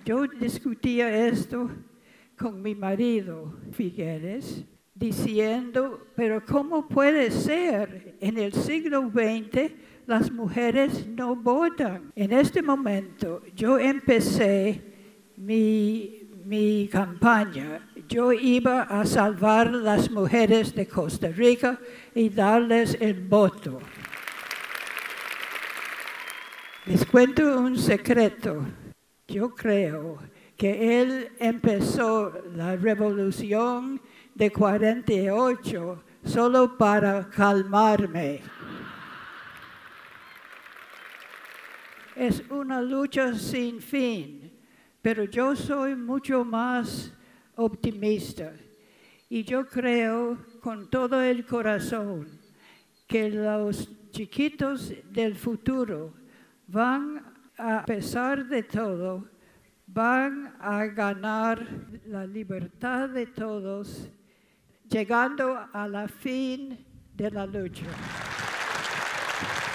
Yo discutía esto con mi marido, Figueres, diciendo, pero ¿cómo puede ser? En el siglo XX las mujeres no votan. En este momento yo empecé mi campaña. Yo iba a salvar las mujeres de Costa Rica y darles el voto. Les cuento un secreto. Yo creo que él empezó la revolución de 48 solo para calmarme. Es una lucha sin fin, pero yo soy mucho más optimista y yo creo con todo el corazón que los chiquitos del futuro van, a pesar de todo, van a ganar la libertad de todos, llegando a la fin de la lucha.